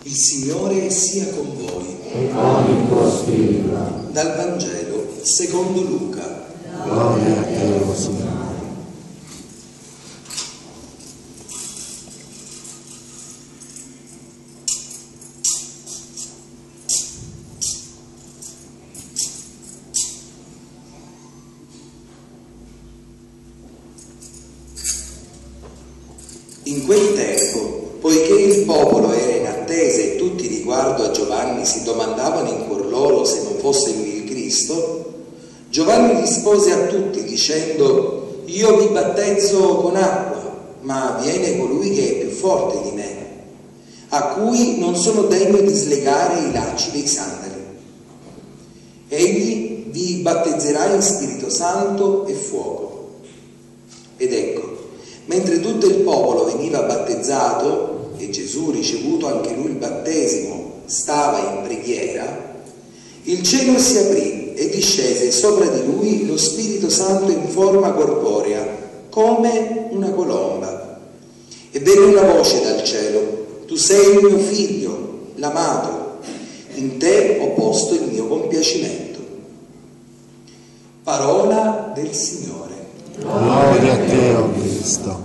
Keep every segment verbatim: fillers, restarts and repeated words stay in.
Il Signore sia con voi. E con il tuo spirito. Dal Vangelo secondo Luca. Gloria a te, o Signore. In quel tempo, poiché il popolo era in attesa e tutti riguardo a Giovanni si domandavano in cuor loro se non fosse lui il Cristo, Giovanni rispose a tutti dicendo: io vi battezzo con acqua, ma viene colui che è più forte di me, a cui non sono degno di slegare i lacci dei sandali. Egli vi battezzerà in Spirito Santo e fuoco. Ed ecco, mentre tutto il popolo veniva battezzato e Gesù, ricevuto anche lui il battesimo, stava in preghiera, il cielo si aprì e discese sopra di lui lo Spirito Santo in forma corporea, come una colomba. E venne una voce dal cielo: tu sei il mio figlio, l'amato, in te ho posto il mio compiacimento. Parola del Signore. Gloria a te, o Cristo.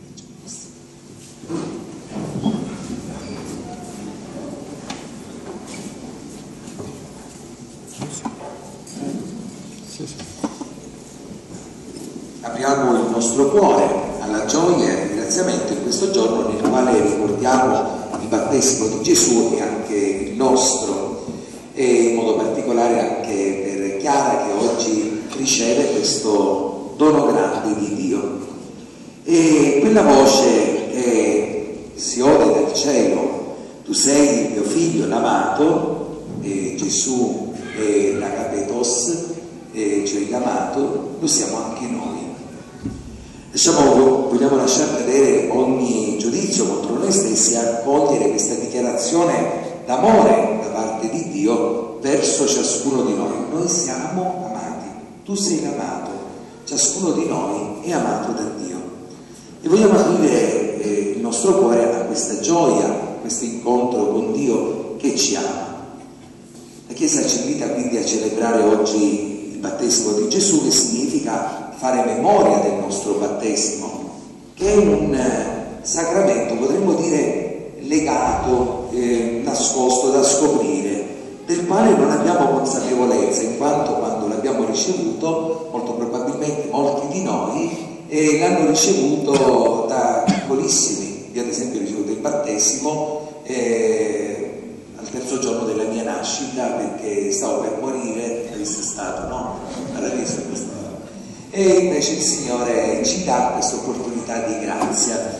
Apriamo il nostro cuore alla gioia e al ringraziamento in questo giorno nel quale ricordiamo il battesimo di Gesù e anche il nostro, e in modo particolare anche per Chiara che oggi riceve questo dono grande di Dio. E quella voce che si ode dal cielo: tu sei il mio figlio l'amato, e Gesù è l'agapetos, e cioè l'amato, lo siamo anche noi. Diciamo, vogliamo lasciar cadere ogni giudizio contro noi stessi e accogliere questa dichiarazione d'amore da parte di Dio verso ciascuno di noi. Noi siamo amati, tu sei l'amato, ciascuno di noi è amato da Dio. E vogliamo aprire eh, il nostro cuore a questa gioia, a questo incontro con Dio che ci ama. La Chiesa ci invita quindi a celebrare oggi il battesimo di Gesù, che significa fare memoria del nostro battesimo, che è un eh, sacramento, potremmo dire, legato, eh, nascosto, da scoprire, del quale non abbiamo consapevolezza, in quanto quando l'abbiamo ricevuto, molto probabilmente molti di noi eh, l'hanno ricevuto da piccolissimi. Io ad esempio ho ricevuto il battesimo eh, al terzo giorno della mia nascita, perché stavo per morire, avesse stato, no? Paradiso questo. E invece il Signore ci dà questa opportunità di grazia,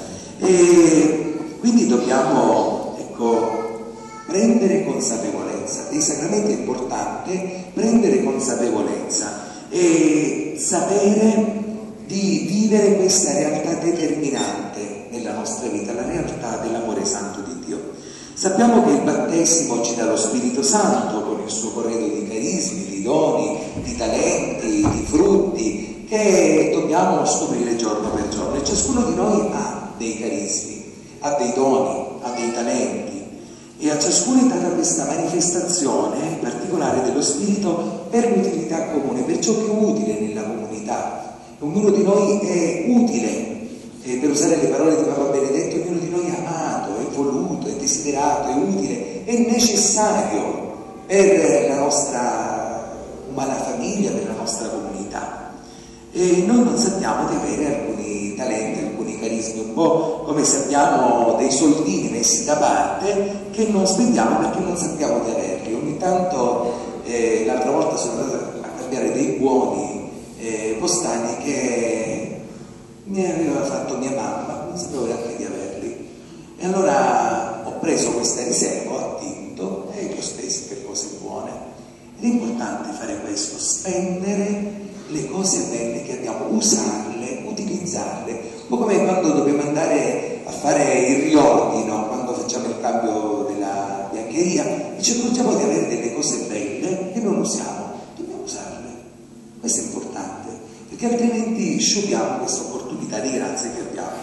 e quindi dobbiamo, ecco, prendere consapevolezza. Dei sacramenti è importante prendere consapevolezza e sapere di vivere questa realtà determinante nella nostra vita, la realtà dell'amore santo di Dio. Sappiamo che il battesimo ci dà lo Spirito Santo con il suo corredo di carismi, di doni, di talenti, di frutti, che dobbiamo scoprire giorno per giorno, e ciascuno di noi ha dei carismi, ha dei doni, ha dei talenti, e a ciascuno è data questa manifestazione particolare dello Spirito per l'utilità comune, per ciò che è utile nella comunità. Ognuno di noi è utile, e per usare le parole di Papa Benedetto, ognuno di noi è amato, è voluto, è desiderato, è utile, è necessario per la nostra umana famiglia, per la nostra comunità. E noi non sappiamo di avere alcuni talenti, alcuni carismi, un po' come se abbiamo dei soldini messi da parte che non spendiamo perché non sappiamo di averli. Ogni tanto, eh, l'altra volta sono andato a cambiare dei buoni eh, postali che mi aveva fatto mia mamma, non sapevo neanche di averli. E allora ho preso questa riserva, ho attinto e li ho spesi per cose buone. Ed è importante fare questo, spendere le cose belle che abbiamo, usarle, utilizzarle, un po' come quando dobbiamo andare a fare il riordino, quando facciamo il cambio della biancheria e ci accorgiamo di avere delle cose belle che non usiamo, dobbiamo usarle. Questo è importante, perché altrimenti sciupiamo questa opportunità di grazia che abbiamo.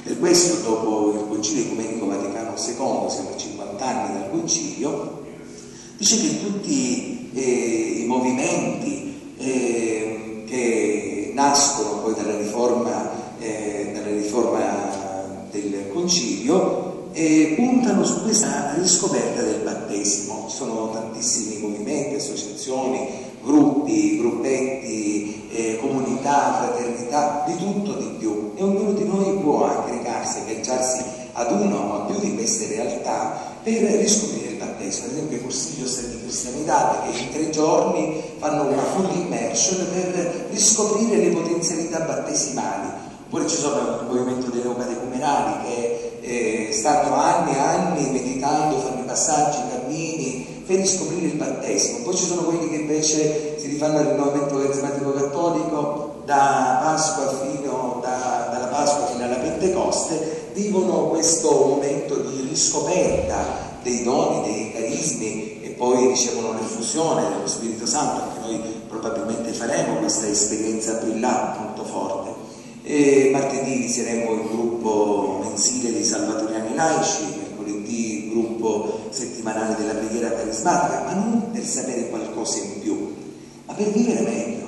Per questo, dopo il Concilio Ecumenico Vaticano secondo, siamo a cinquanta anni dal Concilio, dice che tutti eh, i movimenti eh, che nascono poi dalla riforma, eh, dalla riforma del Concilio eh, puntano su questa riscoperta del battesimo. Ci sono tantissimi movimenti, associazioni, gruppi, gruppetti, eh, comunità, fraternità, di tutto di più, e ognuno di noi può anche recarsi, agganciarsi ad una o a più di queste realtà per riscoprire il battesimo. Ad esempio i corsi di cristianità, che in tre giorni fanno una full immersion per riscoprire le potenzialità battesimali. Oppure ci sono il movimento delle catecumenali che eh, stanno anni e anni meditando, fanno i passaggi, i cammini per riscoprire il battesimo. Poi ci sono quelli che invece si rifanno al rinnovamento carismatico cattolico, da Pasqua fino, da, dalla Pasqua fino alla Pentecoste, vivono questo momento di riscoperta dei doni, dei carismi, e poi ricevono l'effusione dello Spirito Santo. Anche noi probabilmente faremo questa esperienza brillante molto forte. E martedì inizieremo il gruppo mensile dei salvatoriani laici, mercoledì il gruppo settimanale della preghiera carismatica, ma non per sapere qualcosa in più, ma per vivere meglio,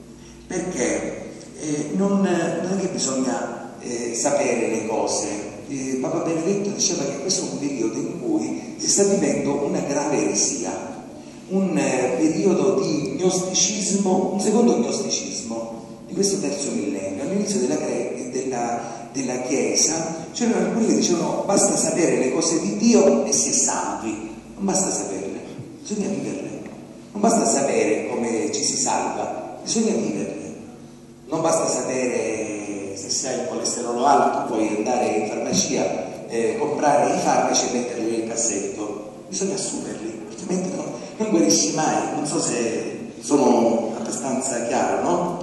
perché eh, non, non è che bisogna eh, sapere le cose. Eh, Papa Benedetto diceva che questo è un periodo in cui si sta vivendo una grave eresia, un eh, periodo di gnosticismo, un secondo gnosticismo di questo terzo millennio. All'inizio della, della, della Chiesa c'erano alcuni che dicevano basta sapere le cose di Dio e si è salvi. Non basta saperle, bisogna viverle. Non basta sapere come ci si salva, bisogna viverle. Non basta sapere se si ha il colesterolo alto, puoi andare in farmacia, eh, comprare i farmaci e metterli nel cassetto. Bisogna assumerli, altrimenti no, non guarisci mai. Non so se sono abbastanza chiaro, no?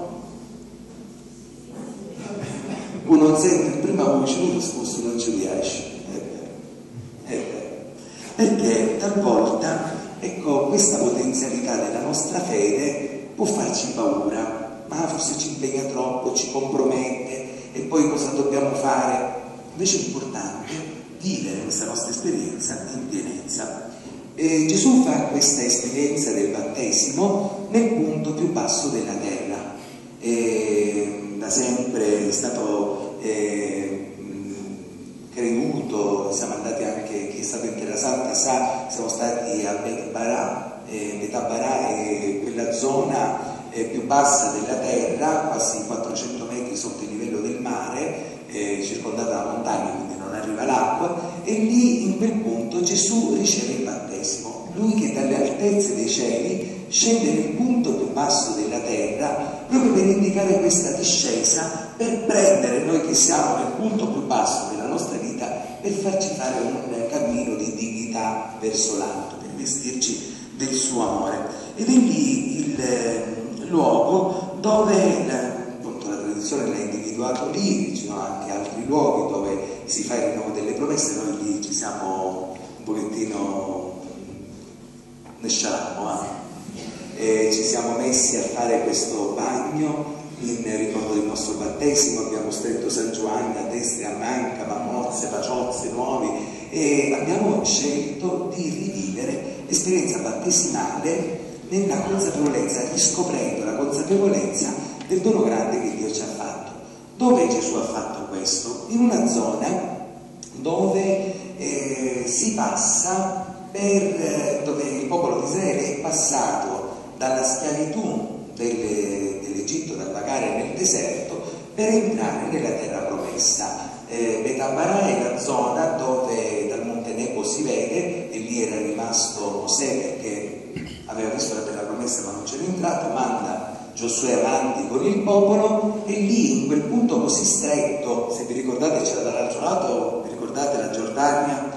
Uno sente in prima voce, uno sposto non ci riesce, è vero, è vero. Perché talvolta, ecco, questa potenzialità della nostra fede può farci paura, ma forse ci impegna troppo, ci compromette, e poi cosa dobbiamo fare? Invece è importante vivere questa nostra esperienza in pienezza. E Gesù fa questa esperienza del battesimo nel punto più basso della terra. E da sempre è stato eh, creduto, siamo andati anche, chi è stato in Terra Santa sa, siamo stati a Betabara, eh, Betabara è quella zona eh, più bassa della terra, quasi quattrocento metri sotto il livello del mare, eh, circondata da montagna, quindi non arriva l'acqua, e lì in quel punto Gesù riceve il battesimo. Lui che dalle altezze dei cieli scende nel punto più basso della terra, proprio per indicare questa discesa, per prendere noi che siamo nel punto più basso della nostra vita, per farci fare un cammino di dignità verso l'alto, per vestirci del suo amore. Ed è lì il eh, luogo dove la, appunto, la tradizione l'ha individuato lì. Ci sono anche altri luoghi dove si fa il rinnovo delle promesse. Noi lì ci siamo un pochettino ne scialamo, eh? E ci siamo messi a fare questo bagno in ricordo del nostro battesimo. Abbiamo stretto San Giovanni a destra e a manca, Mamozze, Paciozze, Nuovi, e abbiamo scelto di rivivere l'esperienza battesimale nella consapevolezza, riscoprendo la consapevolezza del dono grande che Dio ci ha fatto. Dove Gesù ha fatto questo? In una zona dove eh, si passa per, dove il popolo di Israele è passato dalla schiavitù dell'Egitto, dal vagare nel deserto, per entrare nella terra promessa. Eh, Betabara è la zona dove dal Monte Nebo si vede, e lì era rimasto Mosè perché aveva visto la terra promessa ma non c'era entrato, manda Giosuè avanti con il popolo, e lì in quel punto così stretto, se vi ricordate c'era dall'altro lato, vi ricordate la Giordania?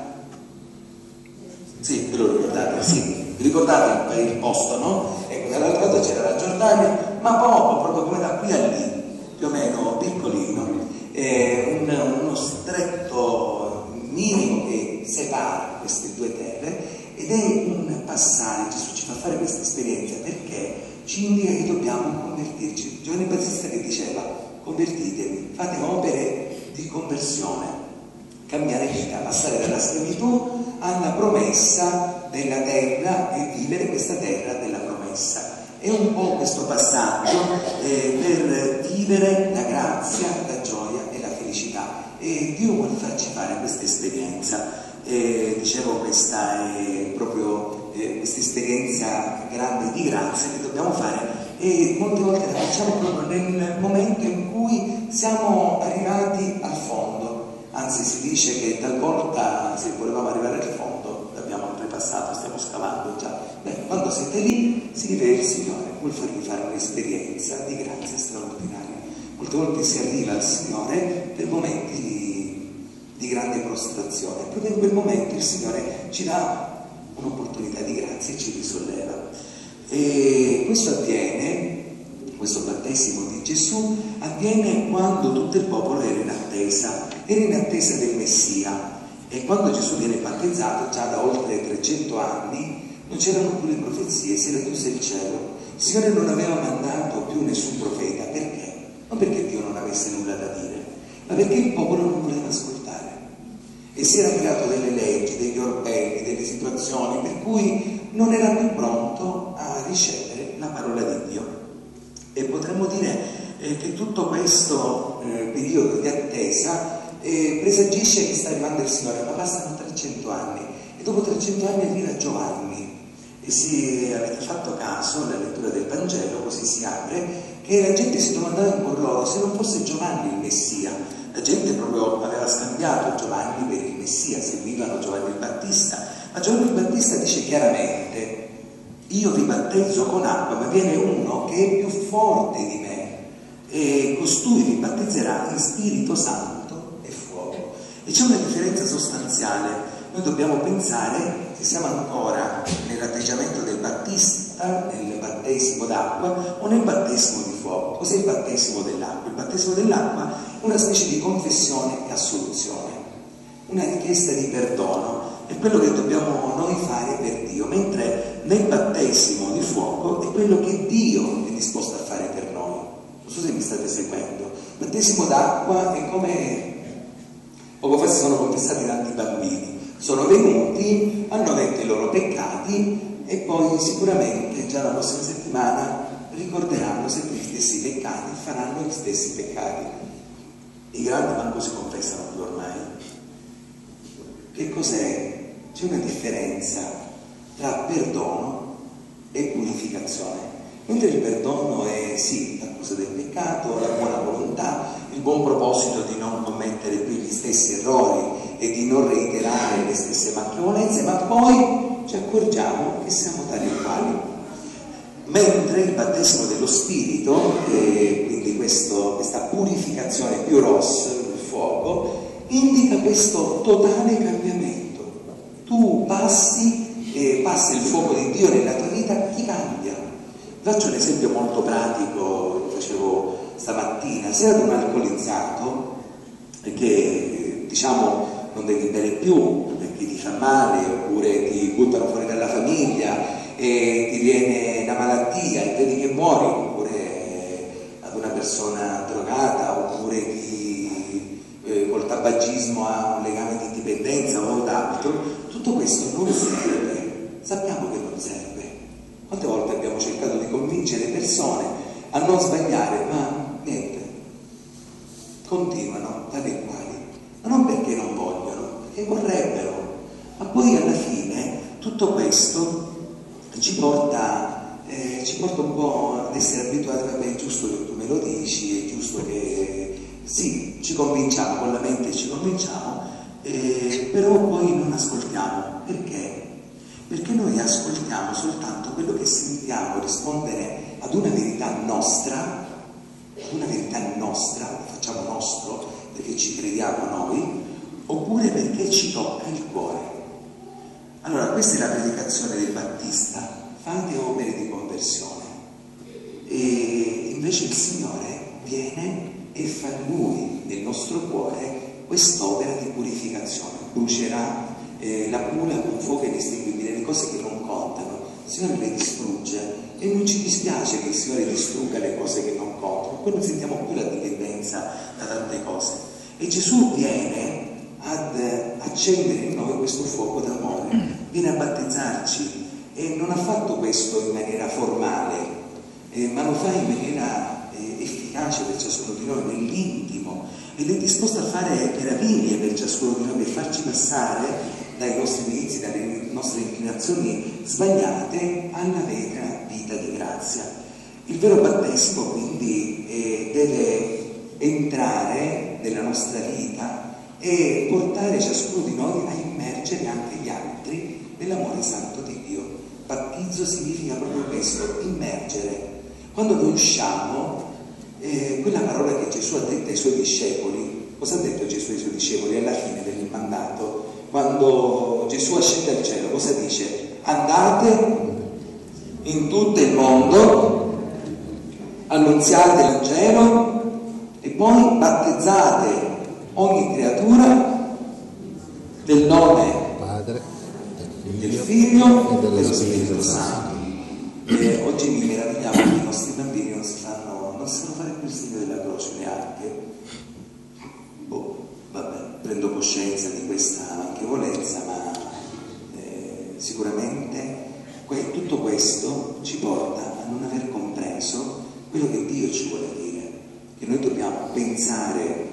Sì, ve lo ricordate, sì, vi ricordate il, il posto, no? Ecco, dall'altro lato c'era la Giordania, ma poco, proprio come da qui a lì, più o meno piccolino, eh, un, uno stretto minimo che separa queste due terre, ed è un passare. Gesù ci fa fare questa esperienza perché ci indica che dobbiamo convertirci. Giovanni Battista che diceva: convertitevi, fate opere di conversione, cambiare vita, passare dalla schiavitù alla promessa della terra e vivere questa terra della promessa. È un po' questo passaggio eh, per vivere la grazia, la gioia e la felicità, e Dio vuole farci fare questa esperienza. Eh, dicevo, questa è proprio eh, questa esperienza grande di grazia che dobbiamo fare, e molte volte la facciamo proprio nel momento in cui siamo arrivati al fondo. Anzi, si dice che talvolta, se volevamo arrivare al fondo, l'abbiamo oltrepassato, stiamo scavando già. Beh, quando siete lì si vede il Signore, vuol farvi fare un'esperienza di grazia straordinaria. Molte volte si arriva al Signore per momenti di, di grande prostrazione, proprio in quel momento il Signore ci dà un'opportunità di grazia e ci risolleva. E questo avviene, questo battesimo di Gesù avviene quando tutto il popolo era in attesa, era in attesa del Messia. E quando Gesù viene battezzato, già da oltre trecento anni, non c'erano più le profezie, si era chiuso il cielo. Il Signore non aveva mandato più nessun profeta. Perché? Non perché Dio non avesse nulla da dire, ma perché il popolo non voleva ascoltare. E si era creato delle leggi, degli orbelli, delle situazioni per cui non era più pronto a ricevere la parola di Dio. E potremmo dire eh, che tutto questo eh, periodo di attesa eh, presagisce che sta arrivando il Signore, ma passano trecento anni, e dopo trecento anni arriva Giovanni. E se avete fatto caso alla lettura del Vangelo, così si apre, che la gente si domandava in cuor loro se non fosse Giovanni il Messia. La gente proprio aveva scambiato Giovanni per il Messia, seguivano Giovanni il Battista, ma Giovanni il Battista dice chiaramente: io vi battezzo con acqua, ma viene uno che è più forte di me, e costui vi battezzerà in Spirito Santo e fuoco. E c'è una differenza sostanziale. Noi dobbiamo pensare che siamo ancora nell'atteggiamento del Battista, nel battesimo d'acqua o nel battesimo di fuoco. Cos'è il battesimo dell'acqua? Il battesimo dell'acqua è una specie di confessione e assoluzione, una richiesta di perdono, è quello che dobbiamo noi fare per Dio, mentre nel battesimo di fuoco è quello che Dio è disposto a fare per noi. Non so se mi state seguendo. Il battesimo d'acqua è come poco fa si sono confessati tanti bambini, sono venuti, hanno detto i loro peccati e poi sicuramente già la prossima settimana ricorderanno sempre gli stessi peccati, faranno gli stessi peccati. I grandi manco si confessano più ormai. Che cos'è? C'è una differenza tra perdono e purificazione. Mentre il perdono è sì, l'accusa del peccato, la buona volontà, il buon proposito di non commettere più gli stessi errori e di non reiterare le stesse macchiolenze, ma poi ci accorgiamo che siamo tali e quali. Mentre il battesimo dello Spirito, eh, quindi questo, questa purificazione più rossa del fuoco, indica questo totale cambiamento. Tu passi, eh, passa il fuoco di Dio nella tua vita, ti cambia. Faccio un esempio molto pratico, che facevo stamattina. Se ad un alcolizzato che diciamo non devi bere più perché ti fa male, oppure ti buttano fuori dalla famiglia e ti viene una malattia e vedi che muori, oppure ad una persona drogata, oppure chi eh, col tabagismo ha un legame di dipendenza o d'altro, tutto questo non serve, sappiamo che non serve. Quante volte abbiamo cercato di convincere le persone a non sbagliare, ma niente, continuano tali e quali, ma non perché non vogliono, perché vorrebbero, ma poi alla fine tutto questo ci porta, eh, ci porta un po' ad essere abituati. Vabbè, è giusto che tu me lo dici, è giusto che sì, ci convinciamo, con la mente ci convinciamo, eh, però poi non ascoltiamo. Perché? Perché noi ascoltiamo soltanto quello che sentiamo rispondere ad una verità nostra, ad una verità nostra, la facciamo nostro perché ci crediamo noi, oppure perché ci tocca il cuore. Allora, questa è la predicazione del Battista: fate opere di conversione. E invece il Signore viene e fa Lui nel nostro cuore quest'opera di purificazione. Brucerà eh, la pula con fuoco inestinguibile, le cose che non contano, il Signore le distrugge, e non ci dispiace che il Signore distrugga le cose che non contano, poi non sentiamo più la dipendenza da tante cose. E Gesù viene ad accendere in noi questo fuoco d'amore, viene a battezzarci, e non ha fatto questo in maniera formale, eh, ma lo fa in maniera eh, efficace per ciascuno di noi, nell'intimo, ed è disposto a fare meraviglie per ciascuno di noi, per farci passare dai nostri inizi, dalle nostre inclinazioni sbagliate alla vera vita di grazia. Il vero battesimo quindi eh, deve entrare nella nostra vita e portare ciascuno di noi a immergere anche gli altri nell'amore santo di Dio. Battizzo significa proprio questo, immergere. Quando noi usciamo, eh, quella parola che Gesù ha detto ai suoi discepoli, cosa ha detto Gesù ai suoi discepoli alla fine del mandato? Quando Gesù ascende al cielo, cosa dice? Andate in tutto il mondo, annunziate l'Evangelo e poi battezzate ogni creatura nel nome Padre, del Figlio e e dello dello Spirito Spirito Santo. E oggi mi meravigliamo che i nostri bambini non si fanno, non sanno fare più il segno della croce neanche. Boh, vabbè, prendo coscienza di questa manchevolezza, ma eh, sicuramente que- tutto questo ci porta a non aver compreso quello che Dio ci vuole dire, che noi dobbiamo pensare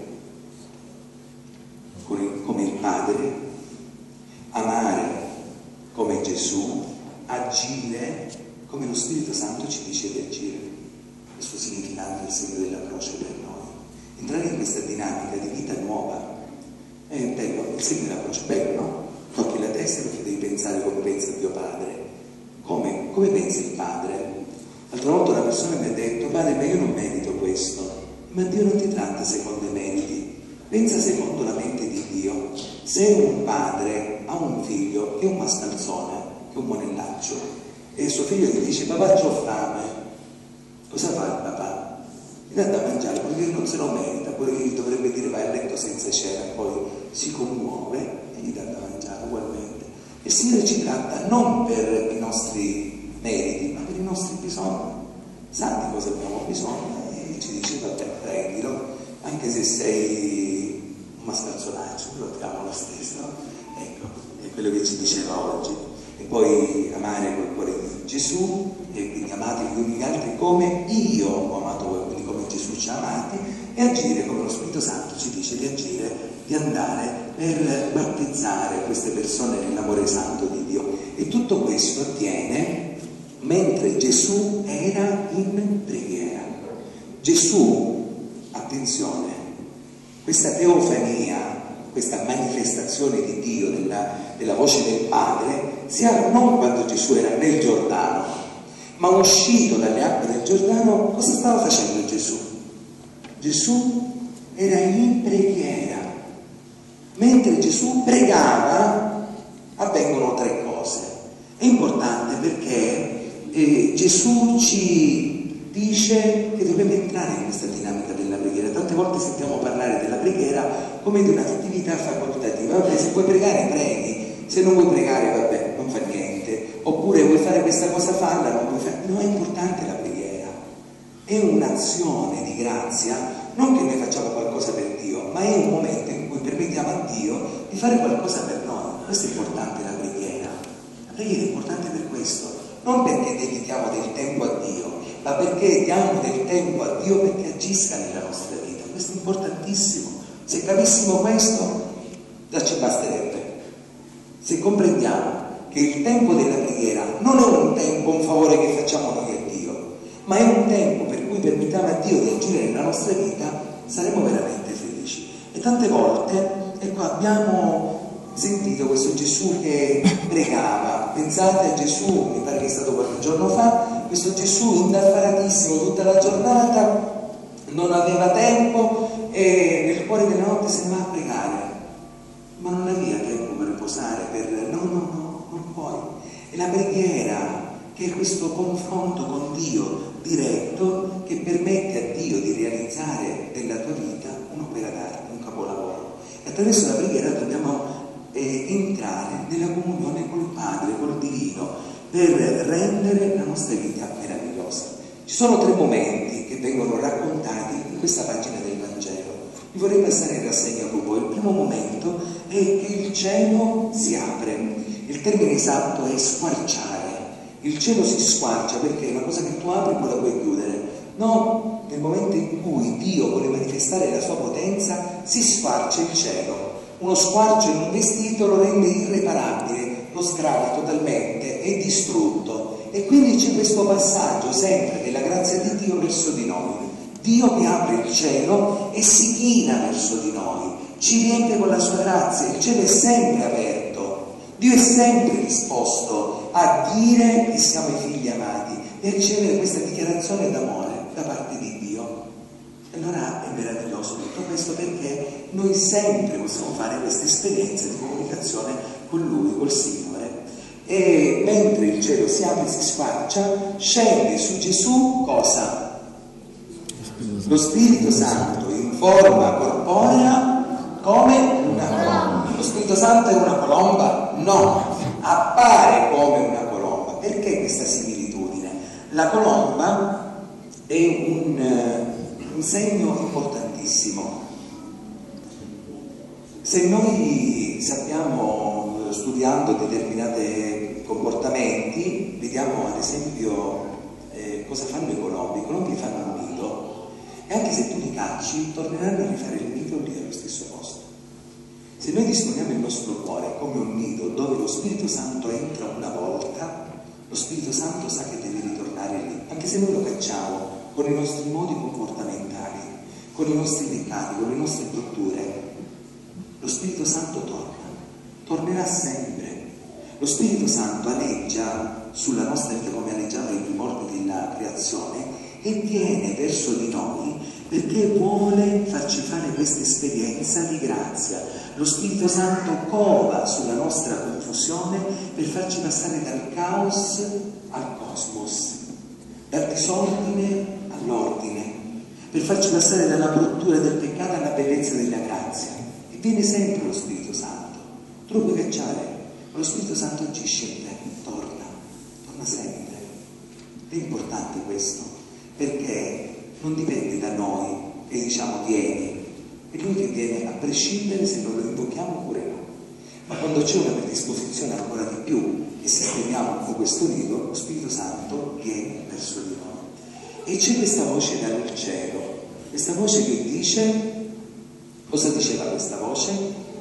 come il Padre, amare come Gesù, agire come lo Spirito Santo ci dice di agire. Questo significato il segno della croce per noi. Entrare in questa dinamica di vita nuova è bello, il segno della croce, bello, no? Tocchi la testa perché devi pensare come pensa Dio Padre. Come, come pensa il Padre? L'altra volta una persona mi ha detto: Padre, ma io non merito questo. Ma Dio non ti tratta secondo i meriti. Pensa secondo la mente di Dio. Se un padre ha un figlio che è un mascalzone, che è un monellaccio, e suo figlio gli dice: papà, c'ho fame, cosa fa il papà? Gli dà da mangiare, perché non se lo merita, pure che gli dovrebbe dire vai a letto senza cena, poi si commuove e gli dà da mangiare ugualmente. Il Signore ci tratta non per i nostri meriti, ma per i nostri bisogni. Sa di cosa abbiamo bisogno e ci dice: vabbè, prendilo, anche se sei un mascalzonaccio, lo troviamo lo stesso. Ecco, è quello che ci diceva oggi. E poi amare col cuore di Gesù, e quindi amate gli uni gli altri come io ho amato voi, quindi come Gesù ci ha amati, e agire come lo Spirito Santo ci dice di agire, di andare per battezzare queste persone nell'amore santo di Dio. E tutto questo avviene mentre Gesù era in preghiera. Gesù, attenzione, questa teofania, questa manifestazione di Dio, della, della voce del Padre, si ha non quando Gesù era nel Giordano, ma uscito dalle acque del Giordano. Cosa stava facendo Gesù? Gesù era in preghiera. Mentre Gesù pregava avvengono tre cose. È importante perché eh, Gesù ci dice che dobbiamo entrare in questa dinamica della preghiera. Tante volte sentiamo parlare della preghiera come di un'attività facoltativa. Vabbè, se vuoi pregare preghi, se non vuoi pregare vabbè, non fa niente, oppure vuoi fare questa cosa falla, non puoi fare. No, è importante la preghiera, è un'azione di grazia, non che noi facciamo qualcosa per Dio, ma è un momento in cui permettiamo a Dio di fare qualcosa per noi. Questo è importante, la preghiera. La preghiera è importante per questo, non perché dedichiamo del tempo a Dio, ma perché diamo del tempo a Dio perché agisca nella nostra vita. Questo è importantissimo. Se capissimo questo, già ci basterebbe. Se comprendiamo che il tempo della preghiera non è un tempo, un favore che facciamo noi a Dio, ma è un tempo per cui permettiamo a Dio di agire nella nostra vita, saremo veramente felici. E tante volte, ecco, abbiamo sentito questo Gesù che pregava. Pensate a Gesù, mi pare che è stato qualche giorno fa, questo Gesù indaffaratissimo tutta la giornata, non aveva tempo e nel cuore della notte se ne va a pregare, ma non aveva tempo per riposare, per... no, no, no, non puoi. E la preghiera, che è questo confronto con Dio diretto, che permette a Dio di realizzare nella tua vita un'opera d'arte, un capolavoro. E attraverso la preghiera dobbiamo eh, entrare nella comunione col Padre, col Divino, per rendere la nostra vita meravigliosa. Ci sono tre momenti che vengono raccontati in questa pagina del Vangelo. Vi vorrei passare in rassegna con voi. Il primo momento è che il cielo si apre. Il termine esatto è squarciare. Il cielo si squarcia perché una cosa che tu apri poi la puoi chiudere. No, nel momento in cui Dio vuole manifestare la sua potenza, si squarcia il cielo. Uno squarcio in un vestito lo rende irreparabile, lo sgrava totalmente, è distrutto. E quindi c'è questo passaggio sempre della grazia di Dio verso di noi. Dio che apre il cielo e si china verso di noi, ci riempie con la sua grazia. Il cielo è sempre aperto, Dio è sempre disposto a dire che siamo i figli amati e a ricevere questa dichiarazione d'amore da parte di Dio. E allora è meraviglioso tutto questo, perché noi sempre possiamo fare questa esperienza di comunicazione con Lui, col Signore. E mentre il cielo si apre e si squarcia, scende su Gesù cosa? Lo Spirito Santo in forma corporea come una colomba. Lo Spirito Santo è una colomba? No, appare come una colomba. Perché questa similitudine? La colomba è un, un segno importantissimo. Se noi sappiamo, studiando determinati comportamenti, vediamo ad esempio eh, cosa fanno i colombi. I colombi fanno un nido. E anche se tu li cacci, torneranno a rifare il nido lì allo stesso posto. Se noi disponiamo il nostro cuore come un nido dove lo Spirito Santo entra una volta, lo Spirito Santo sa che deve ritornare lì. Anche se noi lo cacciamo con i nostri modi comportamentali, con i nostri peccati, con le nostre brutture, lo Spirito Santo torna, tornerà sempre. Lo Spirito Santo aleggia sulla nostra vita come aleggiava ai primordi della creazione, e viene verso di noi perché vuole farci fare questa esperienza di grazia. Lo Spirito Santo cova sulla nostra confusione per farci passare dal caos al cosmos, dal disordine all'ordine, per farci passare dalla bruttura del peccato alla bellezza della grazia. E viene sempre lo Spirito Santo. Tu lo puoi cacciare, ma lo Spirito Santo agisce in te, torna, torna sempre. È importante questo, perché non dipende da noi che diciamo vieni, è Lui che viene a prescindere se non lo invochiamo oppure no. Ma quando c'è una predisposizione ancora di più e se apriamo un po' questo nido, lo Spirito Santo viene verso di noi. E c'è questa voce dal cielo, questa voce che dice, cosa diceva questa voce?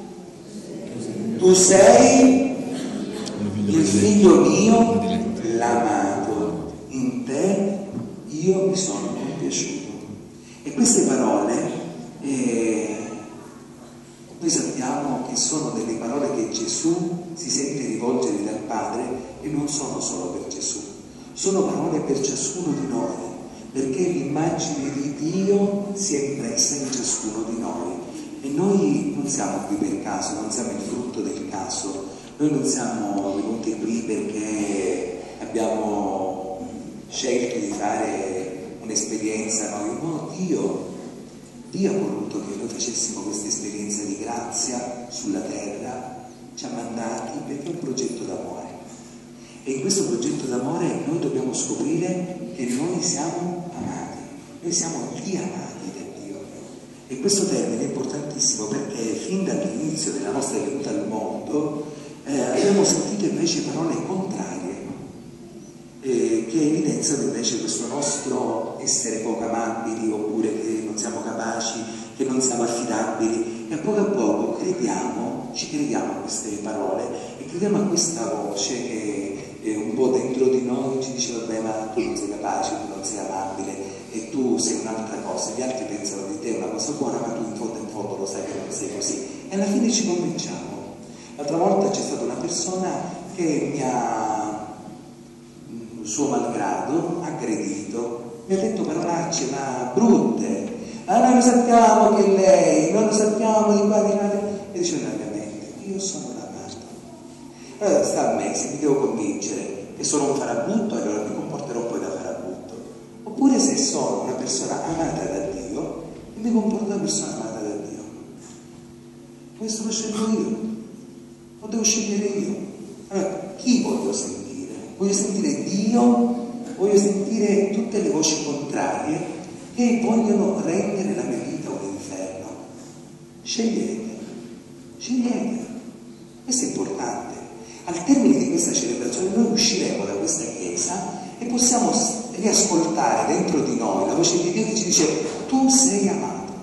Tu sei il figlio mio, l'amato, in te io mi sono compiaciuto. E queste parole eh, noi sappiamo che sono delle parole che Gesù si sente rivolgere dal Padre, e non sono solo per Gesù, sono parole per ciascuno di noi, perché l'immagine di Dio si è impressa in ciascuno di noi. E noi non siamo qui per caso, non siamo il frutto del caso, noi non siamo venuti qui perché abbiamo scelto di fare un'esperienza noi, no, Dio, Dio ha voluto che noi facessimo questa esperienza di grazia sulla terra, ci ha mandati perché è un progetto d'amore. E in questo progetto d'amore noi dobbiamo scoprire che noi siamo amati, noi siamo gli amati da Dio. E questo termine è importantissimo perché fin dall'inizio della nostra venuta al mondo eh, abbiamo sentito invece parole contrarie, Eh, che evidenziano invece questo nostro essere poco amabili, oppure che non siamo capaci, che non siamo affidabili, e a poco a poco crediamo, ci crediamo a queste parole e crediamo a questa voce che è un po' dentro di noi ci dice: vabbè, ma tu non sei capace, tu non sei amabile e tu sei un'altra cosa, gli altri pensano di te una cosa buona, ma tu in fondo in fondo lo sai che non sei così, e alla fine ci convinciamo. L'altra volta c'è stata una persona che mi ha, suo malgrado, aggredito, mi ha detto parolacce ma brutte. Ah, noi lo sappiamo che lei, non lo sappiamo di qua di là. E dicevo: ovviamente, io sono l'amato. Allora sta a me, se mi devo convincere che sono un farabutto, allora mi comporterò poi da farabutto. Oppure se sono una persona amata da Dio, mi comporto da persona amata da Dio. Questo lo scelgo io, lo devo scegliere io. Allora, chi voglio sentire? Voglio sentire Dio, voglio sentire tutte le voci contrarie che vogliono rendere la mia vita un inferno. scegliete, scegliete. Questo è importante. Al termine di questa celebrazione noi usciremo da questa chiesa e possiamo riascoltare dentro di noi la voce di Dio che ci dice: tu sei amato,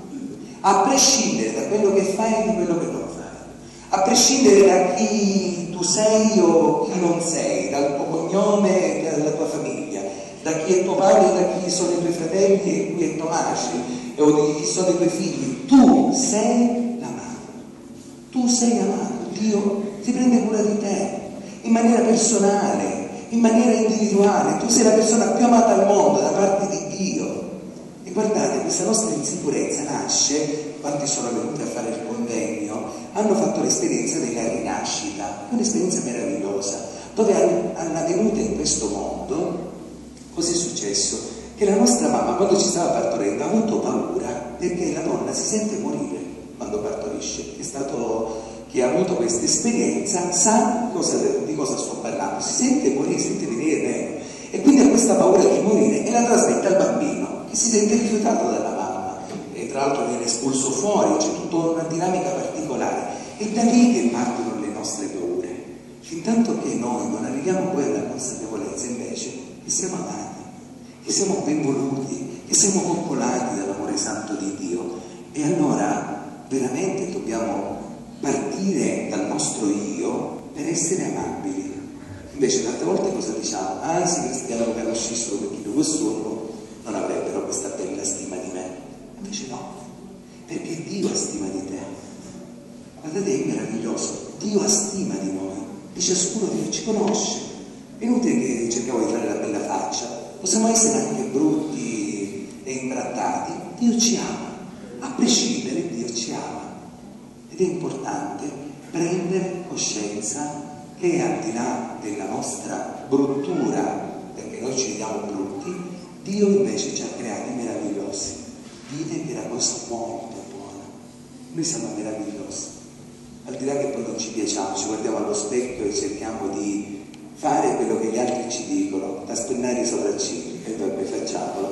a prescindere da quello che fai e di quello che non fai, a prescindere da chi tu sei o chi non sei, dal tuo cognome e dalla tua famiglia, da chi è tuo padre e da chi sono i tuoi fratelli e chi è Tomasci o di chi sono i tuoi figli. Tu sei amato, tu sei amato. Dio si prende cura di te in maniera personale, in maniera individuale. Tu sei la persona più amata al mondo da parte di Dio. E guardate, questa nostra insicurezza nasce, quanti sono venuti a fare il convegno hanno fatto l'esperienza della rinascita, un'esperienza meravigliosa, dove alla venuta in questo mondo cos'è successo? Che la nostra mamma, quando ci stava partorendo, ha avuto paura, perché la donna si sente morire quando partorisce. È stato chi ha avuto questa esperienza sa cosa, di cosa sto parlando, si sente morire, si sente venire bene, e quindi ha questa paura di morire e la trasmette al bambino, che si sente rifiutato dalla mamma e tra l'altro viene espulso fuori. C'è tutta una dinamica particolare. È da lì che partono le nostre paure, fin tanto che noi non arriviamo poi alla consapevolezza invece che siamo amati, che siamo ben voluti, che siamo coccolati dall'amore santo di Dio. E allora veramente dobbiamo partire dal nostro io per essere amabili. Invece tante volte cosa diciamo? Ah, sì, cristiano che conoscessero per chi lo sono non avrebbero questa bella stima di me. Invece no, perché Dio ha stima di te. Guardate, è meraviglioso, Dio ha stima di noi e ciascuno di noi ci conosce. È inutile che cerchiamo di fare la bella faccia, possiamo essere anche brutti e imbrattati. Dio ci ama, a prescindere Dio ci ama. Ed è importante prendere coscienza che al di là della nostra bruttura, perché noi ci vediamo brutti, Dio invece ci ha creati meravigliosi. Dite che è la cosa molto buona. Noi siamo meravigliosi. Al di là che poi non ci piacciamo, ci guardiamo allo specchio e cerchiamo di fare quello che gli altri ci dicono, da spennare i sopraccigli, e vabbè, facciamolo,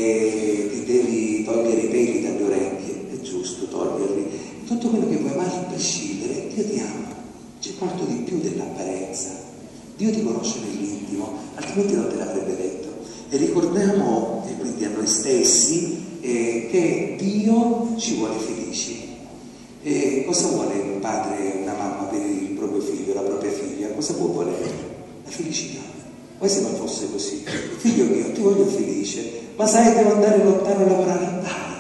e ti devi togliere i peli dalle orecchie, è giusto toglierli. Tutto quello che vuoi, ma a prescindere, Dio ti ama, c'è molto di più dell'apparenza. Dio ti conosce nell'intimo, altrimenti non te l'avrebbe detto. E ricordiamo, e quindi a noi stessi, eh, che Dio ci vuole felici. E cosa vuole un padre e una mamma per il proprio figlio, la propria figlia? Cosa può volere? La felicità. Poi se non fosse così, figlio mio, ti voglio felice, ma sai, devo andare lontano a lavorare, dai.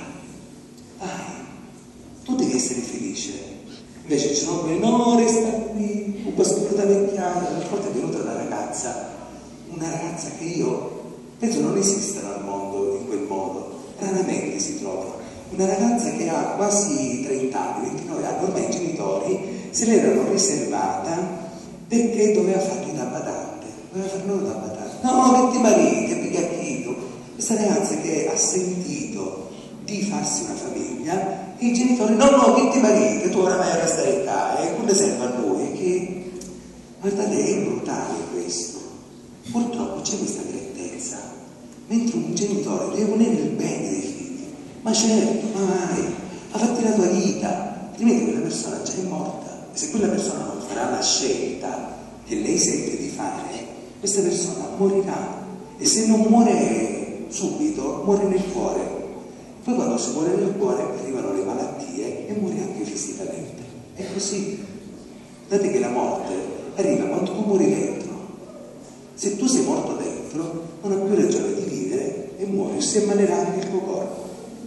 Tu devi essere felice. Invece ci sono quelli: no, resta qui, un po' da vecchiaia. L'altra volta è venuta una ragazza, una ragazza che io penso non esistano al mondo in quel modo, raramente si trova. Una ragazza che ha quasi trenta anni, ventinove anni, ormai i genitori se l'erano riservata perché doveva fargli da badante, doveva far loro da badante. No, che ti mariti, è picacchito. Questa ragazza che ha sentito di farsi una famiglia, e i genitori: no, no, che ti mariti, tu oramai restare qua, e come serve a noi? Che, guardate, è brutale questo. Purtroppo c'è questa grettezza, mentre un genitore deve volere il bene dei figli. Ma certo, ma vai, ma fatti la tua vita, altrimenti quella persona già è morta. E se quella persona non farà la scelta che lei sente di fare, questa persona morirà. E se non muore subito, muore nel cuore. Poi quando si muore nel cuore arrivano le malattie e muore anche fisicamente. È così. Guardate che la morte arriva quando tu muori dentro. Se tu sei morto dentro, non hai più ragione di vivere e muori, si ammalerà anche il tuo corpo.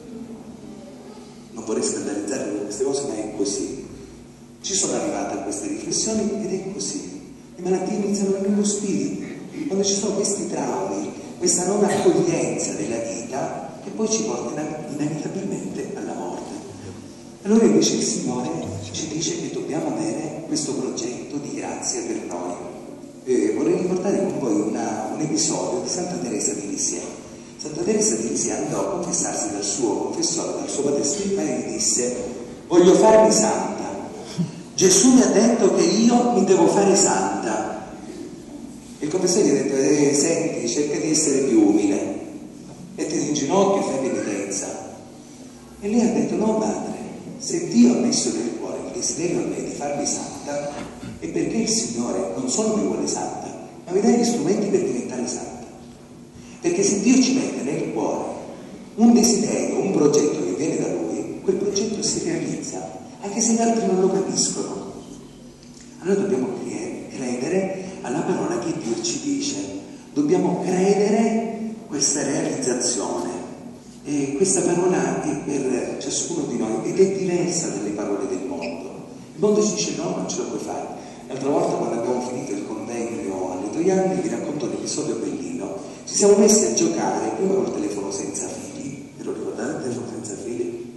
Non vorrei scandalizzare con queste cose, ma è così. Ci sono arrivate a queste riflessioni ed è così. Le malattie iniziano nello spirito, quando ci sono questi traumi, questa non accoglienza della vita, che poi ci porta inevitabilmente alla morte. Allora invece il Signore ci dice che dobbiamo avere questo progetto di grazia per noi. Eh, vorrei ricordare con voi una, un episodio di Santa Teresa di Lisieux. Santa Teresa di Lisieux andò a confessarsi dal suo confessore, dal suo padre Stefano, e gli disse: voglio farmi santa. Gesù mi ha detto che io mi devo fare santa. E il confessore gli ha detto: eh, senti, cerca di essere più umile, mettiti in ginocchio e fai penitenza. E lei ha detto: no, padre, se Dio ha messo nel cuore il desiderio a me di farmi santa, è perché il Signore non solo mi vuole santa, ma mi dà gli strumenti per diventare santa. Perché se Dio ci mette nel cuore un desiderio, un progetto che viene da Lui, quel progetto si realizza, anche se gli altri non lo capiscono. Allora dobbiamo credere alla parola che Dio ci dice, dobbiamo credere questa realizzazione. E questa parola è per ciascuno di noi ed è diversa dalle parole del mondo. Il mondo ci dice no, non ce lo puoi fare. L'altra volta, quando abbiamo finito il convegno alle Toianni, vi racconto un episodio bellino. Ci siamo messi a giocare prima col telefono senza fili. Ve lo ricordate il telefono senza fili?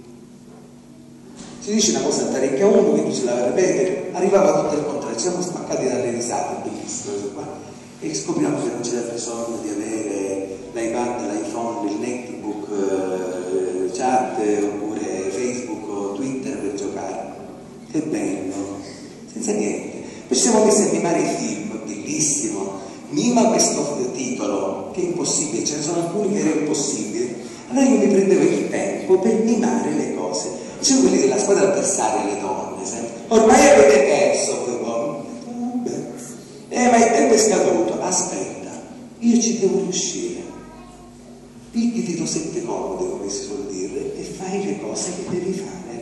Si dice una cosa tarecchia a uno, quindi ce la ripete, arrivava tutto il contrario, ci siamo spaccati dalle risate, bellissimo questo qua, e scopriamo che non c'era bisogno di avere l'iPad, l'iPhone, il netbook, eh, chat oppure Facebook o Twitter per giocare. Che bello, senza niente. Poi ci siamo messi a mimare i film, bellissimo, mima questo titolo, che è impossibile, ce ne sono alcuni che erano impossibili. Allora io mi prendevo il tempo per mimare le cose. C'erano quelli della squadra avversaria, le donne, sempre. Ormai avete perso, quei uomini. Eh, ma il tempo è scaduto. Aspetta, io ci devo riuscire. Picchiti tu sette comode, come si suol dire, e fai le cose che devi fare.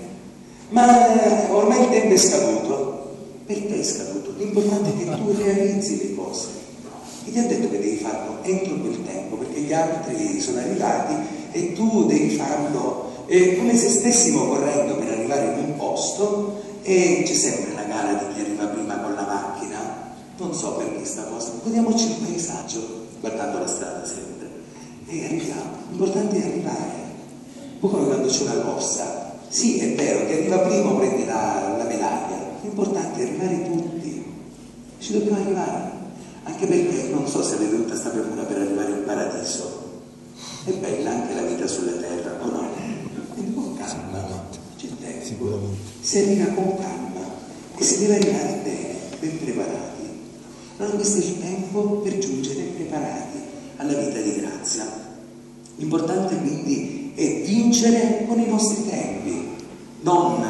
Ma ormai il tempo è scaduto. Per te è scaduto. L'importante è che tu realizzi le cose. E ti ha detto che devi farlo entro quel tempo, perché gli altri sono arrivati e tu devi farlo. È come se stessimo correndo per arrivare in un posto e c'è sempre la gara di chi arriva prima con la macchina. Non so perché sta cosa, godiamoci il paesaggio guardando la strada sempre e arriviamo. L'importante è arrivare. Poi come quando c'è una corsa, sì è vero che arriva prima prende la, la medaglia, l'importante è arrivare tutti, ci dobbiamo arrivare, anche perché non so se avete tutta questa premura per arrivare in paradiso. È bella anche la vita sulla terra, o no? Con calma, c'è tempo, si arriva con calma e si deve arrivare bene, ben preparati. Allora questo è il tempo per giungere preparati alla vita di grazia. L'importante quindi è vincere con i nostri tempi, non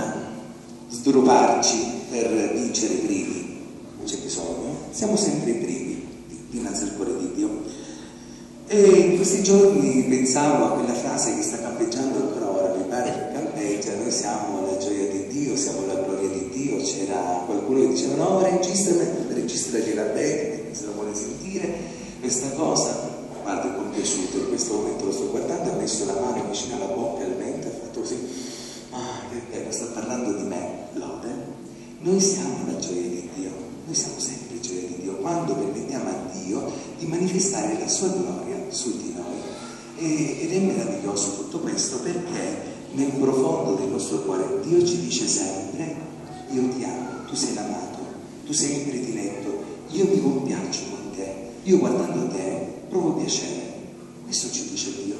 sdruparci per vincere i primi, non c'è bisogno, siamo sempre i primi dinanzi al cuore di Dio. E in questi giorni pensavo a quella frase che sta campeggiando ancora ora, mi pare che campeggia, noi siamo la gioia di Dio, siamo la gloria di Dio. C'era qualcuno che diceva no, registrala, registrala bene, se lo vuole sentire questa cosa. Guarda, è compiaciuto, in questo momento lo sto guardando, ha messo la mano vicino alla bocca e al mento, ha fatto così, ah che bello, sta parlando di me, lode. Noi siamo la gioia di Dio, noi siamo sempre gioia di Dio, quando permettiamo a Dio di manifestare la sua gloria su di noi. E, ed è meraviglioso tutto questo perché nel profondo del nostro cuore Dio ci dice sempre: io ti amo, tu sei l'amato, tu sei il prediletto, io mi compiaccio con te, io guardando te provo piacere. Questo ci dice Dio.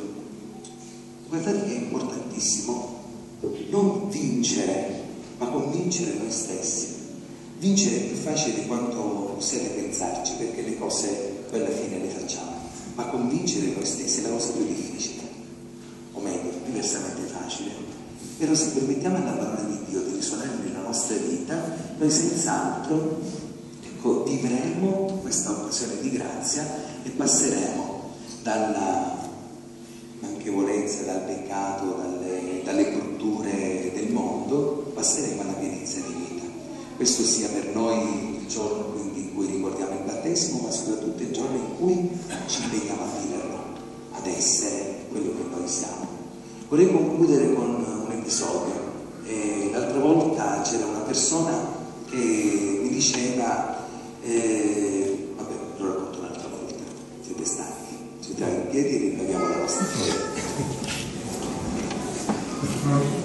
Guardate che è importantissimo non vincere, ma convincere noi stessi. Vincere è più facile di quanto possiate pensarci, perché le cose poi alla fine le facciamo, ma convincere noi stessi è la cosa più difficile, o meglio, diversamente facile. Però se permettiamo alla parola di Dio di risuonare nella nostra vita, noi senz'altro ecco, vivremo questa occasione di grazia e passeremo dalla manchevolezza, dal peccato, dalle, dalle brutture del mondo, passeremo alla pienezza di vita. Questo sia per noi il giorno quindi in cui ricordiamo il battesimo, ma soprattutto il giorno in cui ci impegniamo a viverlo, ad essere quello che noi siamo. Vorrei concludere con un episodio. Eh, l'altra volta c'era una persona che mi diceva, eh, vabbè, lo racconto un'altra volta, siete stanchi, ci mettiamo in piedi e ripaghiamo la nostra fede.